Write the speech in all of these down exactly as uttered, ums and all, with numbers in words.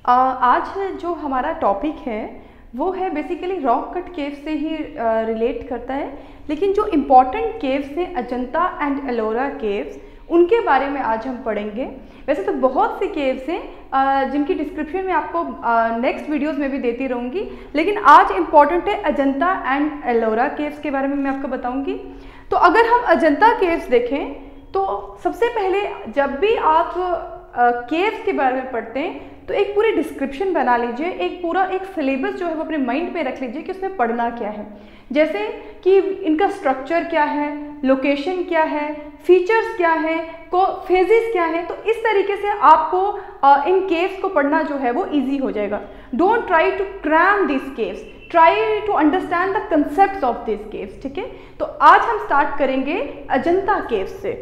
आज जो हमारा टॉपिक है वो है बेसिकली रॉक कट केव से ही रिलेट करता है, लेकिन जो इम्पॉर्टेंट केव्स हैं अजंता एंड एलोरा केव्स, उनके बारे में आज हम पढ़ेंगे। वैसे तो बहुत से केव्स हैं जिनकी डिस्क्रिप्शन में आपको नेक्स्ट वीडियोस में भी देती रहूँगी, लेकिन आज इम्पॉर्टेंट है अजंता एंड एलोरा केव्स के बारे में मैं आपको बताऊँगी। तो अगर हम अजंता केव्स देखें तो सबसे पहले जब भी आप केव्स के बारे में पढ़ते हैं तो एक पूरी डिस्क्रिप्शन बना लीजिए, एक पूरा एक सिलेबस जो है वो अपने माइंड पे रख लीजिए कि उसमें पढ़ना क्या है। जैसे कि इनका स्ट्रक्चर क्या है, लोकेशन क्या है, फीचर्स क्या है, को फेजेस क्या है। तो इस तरीके से आपको आ, इन केव्स को पढ़ना जो है वो इजी हो जाएगा। Don't try to cram this caves, try to understand the concept of this caves. ठीक है, तो आज हम स्टार्ट करेंगे अजंता केव्स से।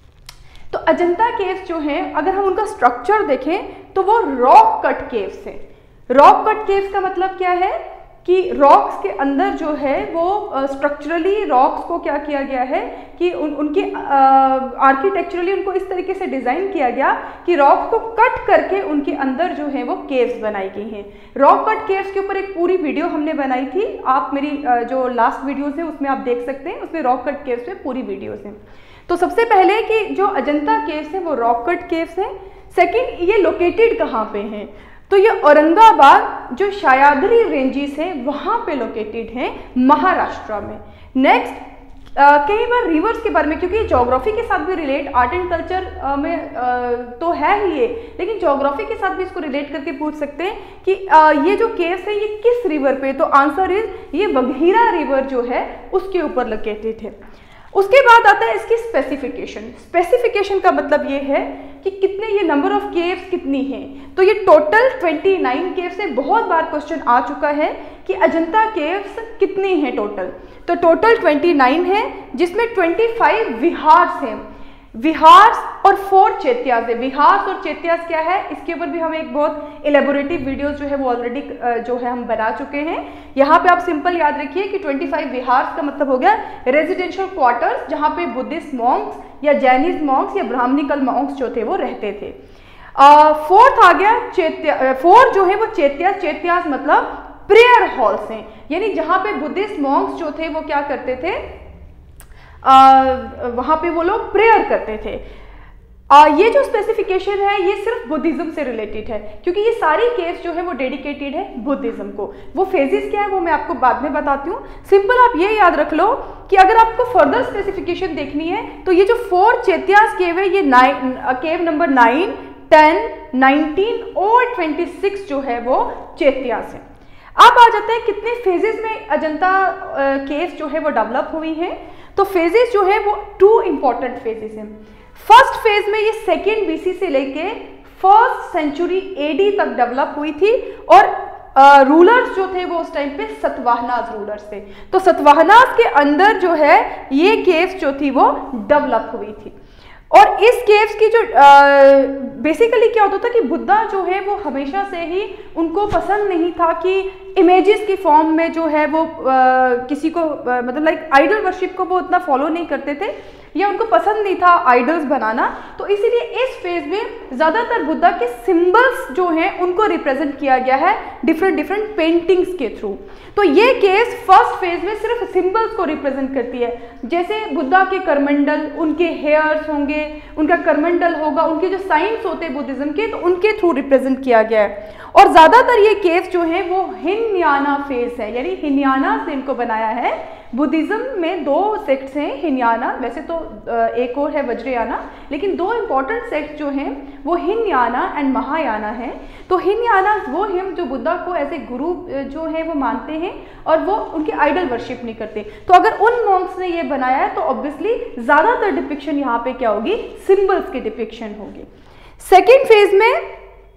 तो अजंता केव्स जो हैं, अगर हम उनका स्ट्रक्चर देखें तो वो रॉक कट केव्स हैं। रॉक कट केव्स का मतलब क्या है कि रॉक्स के अंदर जो है वो स्ट्रक्चरली रॉक्स को क्या किया गया है कि उन उनके आर्किटेक्चरली उनको इस तरीके से डिज़ाइन किया गया कि रॉक्स को कट करके उनके अंदर जो है वो केव्स बनाई गई हैं। रॉक कट केव्स के ऊपर एक पूरी वीडियो हमने बनाई थी, आप मेरी जो लास्ट वीडियोज़ है उसमें आप देख सकते हैं, उसमें रॉक कट केव्स में पूरी वीडियोज़ हैं। तो सबसे पहले कि जो अजंता केव्स हैं वो रॉक कट केव्स हैं। सेकंड, ये लोकेटेड कहाँ पे हैं? तो ये औरंगाबाद जो सह्याद्री रेंजेस हैं वहाँ पे लोकेटेड हैं, महाराष्ट्र में। नेक्स्ट, कई बार रिवर्स के बारे में, क्योंकि ज्योग्राफी के साथ भी रिलेट, आर्ट एंड कल्चर में आ, तो है ही ये, लेकिन ज्योग्राफी के साथ भी इसको रिलेट करके पूछ सकते हैं कि आ, ये जो केव्स है ये किस रिवर पे? तो आंसर इज ये वघीरा रिवर जो है उसके ऊपर लोकेटेड है। उसके बाद आता है इसकी स्पेसिफिकेशन। स्पेसिफिकेशन का मतलब ये है कि कितने, ये नंबर ऑफ केव्स कितनी हैं। तो ये टोटल उनतीस केव्स है। बहुत बार क्वेश्चन आ चुका है कि अजंता केव्स कितनी हैं टोटल। तो टोटल उनतीस है, जिसमें पच्चीस विहार्स हैं, विहार्स और फोर चैत्यास है। विहार्स और चैत्यास क्या है, इसके ऊपर भी हम एक बहुत इलेबोरेटिव वीडियोस जो है वो ऑलरेडी जो है हम बना चुके हैं। यहाँ पे आप सिंपल याद रखिए कि पच्चीस विहार्स का मतलब हो गया रेजिडेंशियल क्वार्टर्स, जहाँ पे बुद्धिस्ट मॉन्क्स या जैनिज मॉन्क्स या ब्राह्मणिकल मॉन्क्स जो थे वो रहते थे। फोर्थ आ गया चैत्या, फोर जो है वो चैत्यास। चैत्यास मतलब प्रेयर हॉल्स हैं, यानी जहाँ पे बुद्धिस्ट मॉन्क्स जो थे वो क्या करते थे, Uh, वहाँ पे वो लोग प्रेयर करते थे। uh, ये जो स्पेसिफिकेशन है ये सिर्फ बुद्धिज्म से रिलेटेड है, क्योंकि ये सारी केव्स जो है वो डेडिकेटेड है बुद्धिज्म को। वो फेजेस क्या है वो मैं आपको बाद में बताती हूँ। सिंपल आप ये याद रख लो कि अगर आपको फर्दर स्पेसिफिकेशन देखनी है तो ये जो फोर चैत्यास केव है, ये nine cave number nine, ten, nineteen और ट्वेंटी सिक्स जो है वो चैत्यास है। अब आ जाते हैं कितने फेजेस में अजंता केव्स जो है वो डेवलप हुई हैं। तो फेजेस जो है वो टू इंपॉर्टेंट फेजेस हैं। फर्स्ट फेज में ये सेकेंड बीसी से लेके फर्स्ट सेंचुरी एडी तक डेवलप हुई थी, और रूलर्स जो थे वो उस टाइम पे सतवाहनास रूलर्स थे। तो सतवाहनास के अंदर जो है ये केव्स जो थी वो डेवलप हुई थी। और इस केव्स की जो बेसिकली क्या होता था कि बुद्धा जो है वो हमेशा से ही उनको पसंद नहीं था कि इमेजेस की फॉर्म में जो है वो आ, किसी को आ, मतलब लाइक आइडल वर्शिप को वो उतना फॉलो नहीं करते थे, या उनको पसंद नहीं था आइडल्स बनाना। तो इसीलिए इस फेज में ज़्यादातर बुद्धा के सिंबल्स जो हैं उनको रिप्रेजेंट किया गया है डिफरेंट डिफरेंट पेंटिंग्स के थ्रू। तो ये केस फर्स्ट फेज में सिर्फ सिंबल्स को रिप्रेजेंट करती है, जैसे बुद्धा के करमंडल, उनके हेयर्स होंगे, उनका करमंडल होगा, उनके जो साइंस होते हैं बुद्धिज्म के, तो उनके थ्रू रिप्रेजेंट किया गया है। और ज़्यादातर ये केव्स जो है वो हिनयाना फेज है, यानी हिनयाना से इनको बनाया है। बुद्धिज्म में दो सेक्ट्स हैं हिनयाना, वैसे तो एक और है वज्रयाना, लेकिन दो इंपॉर्टेंट सेक्ट्स जो हैं वो हिनयाना एंड महायाना हैं। तो हिनयाना वो हैं जो बुद्धा को एज ए गुरु जो है वो मानते हैं, और वो उनके आइडल वर्शिप नहीं करते। तो अगर उन मॉन्क्स ने ये बनाया है तो ऑब्वियसली ज़्यादातर डिपिक्शन यहाँ पे क्या होगी, सिंबल्स की डिपिक्शन होगी। सेकेंड फेज में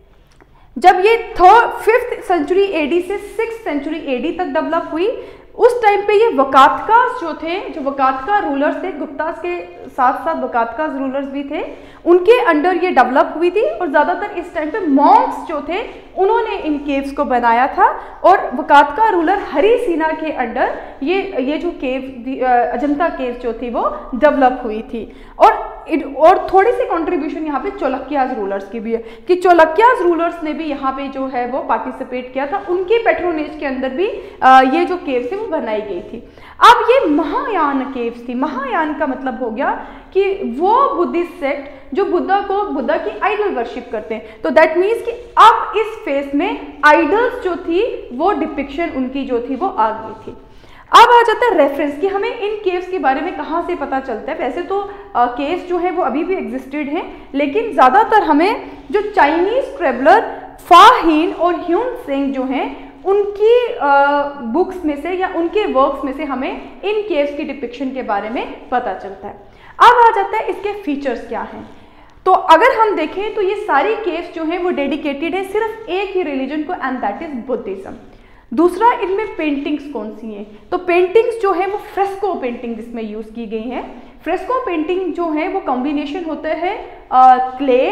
जब ये थर्ड फिफ्थ सेंचुरी एडी से सिक्स सेंचुरी एडी तक डेवलप हुई, उस टाइम पे ये वकातकास जो थे, जो वकातका रूलर्स थे, गुप्तास के साथ साथ वकातकास रूलर्स भी थे, उनके अंडर ये डेवलप हुई थी। और ज़्यादातर इस टाइम पे मॉन्क्स जो थे उन्होंने इन केव्स को बनाया था, और वकातका रूलर हरी सेना के अंडर ये ये जो केव अजंता केव जो थी वो डेवलप हुई थी। और और थोड़ी सी कंट्रीब्यूशन यहाँ पे चालुक्याज रूलर्स की भी है कि चालुक्याज रूलर्स ने भी यहाँ पे जो है वो पार्टिसिपेट किया था, उनके पेट्रोनेज के अंदर भी आ, ये जो केव्स है वो बनाई गई थी। अब ये महायान केव्स थी। महायान का मतलब हो गया कि वो बुद्धिस्ट सेक्ट जो बुद्धा को बुद्धा की आइडल वर्शिप करते हैं, तो दैट मीन्स कि अब इस फेज में आइडल्स जो थी वो डिपिक्शन उनकी जो थी वो आ गई थी। अब आ जाता है रेफरेंस कि हमें इन केव्स के बारे में कहाँ से पता चलता है। वैसे तो केव्स जो है वो अभी भी एग्जिस्टेड हैं, लेकिन ज़्यादातर हमें जो चाइनीज ट्रेवलर फा हिन और ह्यून सेंग जो हैं उनकी बुक्स में से या उनके वर्क्स में से हमें इन केव्स की डिपिक्शन के बारे में पता चलता है। अब आ जाता है इसके फीचर्स क्या हैं। तो अगर हम देखें तो ये सारी केव्स जो हैं वो डेडिकेटेड है सिर्फ एक ही रिलीजन को, एंड दैट इज बुद्धिज्म। दूसरा, इनमें पेंटिंग्स कौन सी हैं, तो पेंटिंग्स जो है वो फ्रेस्को पेंटिंग इसमें यूज की गई हैं। फ्रेस्को पेंटिंग जो है वो कॉम्बिनेशन होता है क्ले,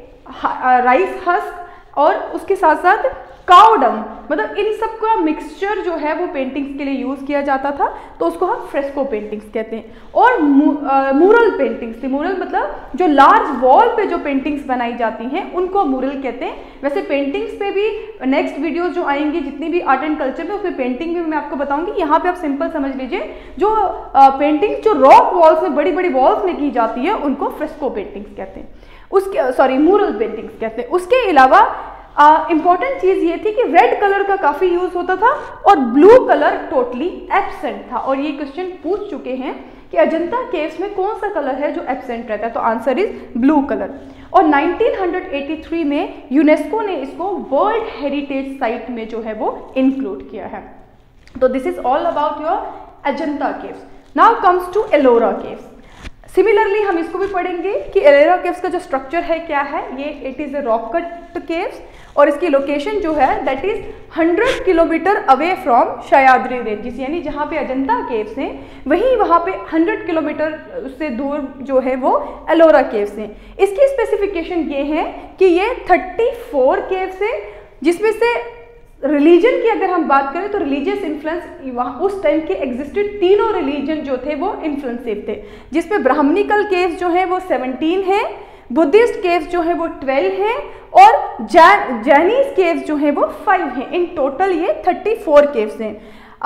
राइस हस्क और उसके साथ साथ काउ डंग, मतलब इन सब का मिक्सचर जो है वो पेंटिंग्स के लिए यूज किया जाता था, तो उसको हम फ्रेस्को पेंटिंग्स कहते हैं। और मूरल पेंटिंग्स थी। मूरल मतलब जो लार्ज वॉल पे जो पेंटिंग्स बनाई जाती हैं उनको मूरल कहते हैं। वैसे पेंटिंग्स पे भी नेक्स्ट वीडियोस जो आएंगी जितनी भी आर्ट एंड कल्चर में, उसमें पेंटिंग भी मैं आपको बताऊंगी। यहाँ पे आप सिंपल समझ लीजिए, जो पेंटिंग जो रॉक वॉल्स में, बड़ी बड़ी वॉल्स में की जाती है उनको फ्रेस्को पेंटिंग्स कहते हैं, उसके सॉरी मूरल पेंटिंग्स कहते हैं। उसके अलावा इंपॉर्टेंट uh, चीज ये थी कि रेड कलर का काफी यूज होता था और ब्लू कलर टोटली एब्सेंट था। और ये क्वेश्चन पूछ चुके हैं कि अजंता केव्स में कौन सा कलर है जो एब्सेंट रहता है, तो आंसर इज ब्लू कलर। और नाइनटीन एटी थ्री में यूनेस्को ने इसको वर्ल्ड हेरिटेज साइट में जो है वो इंक्लूड किया है। तो this is all about your Ajanta caves. Now comes to Ellora caves. Similarly हम इसको भी पढ़ेंगे कि एलोरा केव्स का जो स्ट्रक्चर है क्या है। ये it is a rock cut caves और इसकी लोकेशन जो है that is hundred kilometre away from Sahyadri ranges, यानी जहाँ पे अजंता केव्स हैं वहीं वहाँ पे हंड्रेड किलोमीटर से दूर जो है वो एलोरा केव्स हैं। इसकी स्पेसिफिकेशन ये है कि ये थर्टी फोर केव्स हैं, जिसमें से रिलीजन की अगर हम बात करें तो रिलीजियस इन्फ्लुएंस वहाँ उस टाइम के एग्जिस्टेड तीनों रिलीजन जो थे वो इन्फ्लुएंसिव थे, जिसमें ब्राह्मणिकल केव्स जो है वो सेवनटीन है, बुद्धिस्ट केव्स जो है वो ट्वेल्व है और जैन जैनीज केव्स जो है वो फाइव हैं। इन टोटल ये थर्टी फोर केव्स हैं।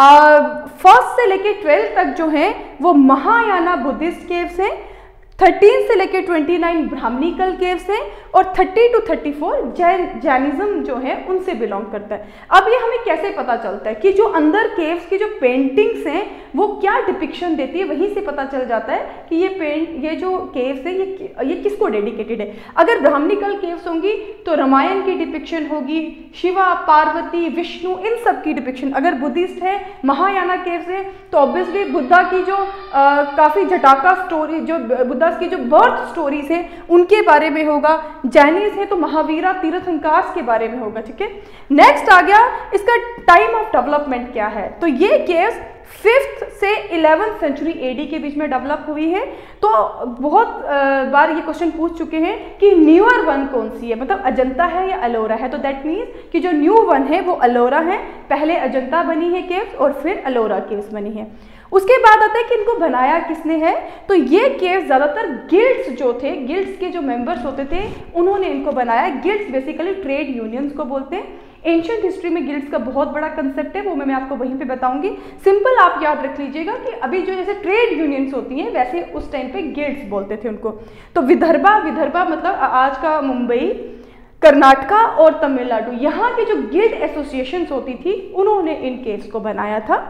फर्स्ट से लेके ट्वेल्व तक जो है वो महायाना बुद्धिस्ट केव्स हैं, थर्टीन से लेके ट्वेंटी नाइन ब्राह्मणिकल केव्स हैं और thirty two thirty four Jain Jainism जो है उनसे बिलोंग करता है। अब ये हमें कैसे पता चलता है कि जो अंदर केव्स की जो पेंटिंग्स हैं वो क्या डिपिक्शन देती है, वहीं से पता चल जाता है कि ये पेंट ये जो केव्स है ये ये किसको डेडिकेटेड है। अगर ब्राह्मणिकल केव्स होंगी तो रामायण की डिपिक्शन होगी, शिवा, पार्वती, विष्णु, इन सब की डिपिक्शन। अगर बुद्धिस्ट है, महायाना केव्स है, तो ऑब्वियसली बुद्धा की जो आ, काफी जटाका स्टोरी, जो बुद्धा की जो बर्थ स्टोरीज है उनके बारे में होगा। जैनीज है तो महावीरा तीर्थंकार के बारे में होगा। ठीक है, नेक्स्ट आ गया इसका टाइम ऑफ डेवलपमेंट क्या है। तो ये केव्स फिफ्थ से इलेवेंथ सेंचुरी एडी के बीच में डेवलप हुई है। तो बहुत बार ये क्वेश्चन पूछ चुके हैं कि न्यूअर वन कौन सी है, मतलब अजंता है या एलोरा है। तो दैट मीन्स कि जो न्यू वन है वो एलोरा है, पहले अजंता बनी है केव्स और फिर एलोरा केव्स बनी है। उसके बाद आता है कि इनको बनाया किसने है। तो ये केव्स ज़्यादातर गिल्ड्स जो थे, गिल्ड्स के जो मेंबर्स होते थे उन्होंने इनको बनाया। गिल्ड्स बेसिकली ट्रेड यूनियंस को बोलते हैं। एंशिएंट हिस्ट्री में गिल्ड्स का बहुत बड़ा कंसेप्ट है, वो मैं आपको वहीं पे बताऊंगी। सिंपल आप याद रख लीजिएगा कि अभी जो जैसे ट्रेड यूनियंस होती हैं वैसे उस टाइम पे गिल्ड्स बोलते थे उनको। तो विदर्भा, विदर्भा मतलब आज का मुंबई, कर्नाटका और तमिलनाडु, यहाँ की जो गिल्ड एसोसिएशंस होती थी उन्होंने इन केव्स को बनाया था।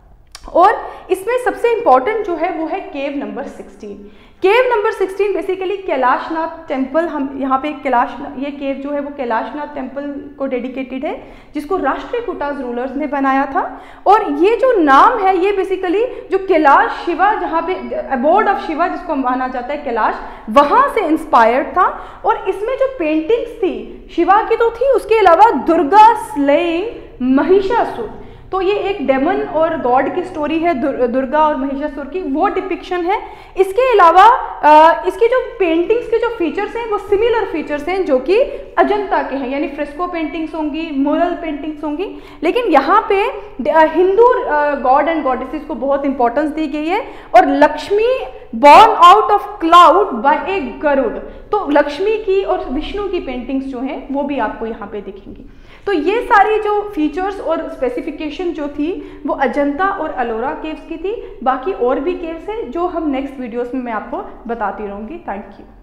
और इसमें सबसे इंपॉर्टेंट जो है वो है cave number sixteen. Cave number sixteen basically Kailashnath temple, हम यहाँ पे कैलाश ये केव जो है वो कैलाशनाथ टेम्पल को डेडिकेटेड है, जिसको राष्ट्रीय कुटाज रूलर्स ने बनाया था। और ये जो नाम है ये बेसिकली जो कैलाश शिवा, जहाँ पे अबोर्ड ऑफ शिवा जिसको माना जाता है कैलाश, वहाँ से इंस्पायर्ड था। और इसमें जो पेंटिंग्स थी शिवा की तो थी, उसके अलावा दुर्गा स्लेइंग महिषासुर, तो ये एक डेमन और गॉड की स्टोरी है, दुर, दुर्गा और महिषासुर की, वो डिपिक्शन है। इसके अलावा इसकी जो पेंटिंग्स के जो फीचर्स हैं वो सिमिलर फीचर्स हैं जो कि अजंता के हैं, यानी फ्रेस्को पेंटिंग्स होंगी, म्यूरल पेंटिंग्स होंगी, लेकिन यहाँ पे हिंदू गॉड एंड गॉडेसेस को बहुत इंपॉर्टेंस दी गई है। और Lakshmi born out of cloud by a Garuda, तो लक्ष्मी की और विष्णु की पेंटिंग्स जो हैं वो भी आपको यहाँ पे दिखेंगी। तो ये सारी जो फीचर्स और स्पेसिफिकेशन जो थी वो अजंता और एलोरा केव्स की थी। बाकी और भी केव्स हैं जो हम नेक्स्ट वीडियोस में मैं आपको बताती रहूँगी। Thank you.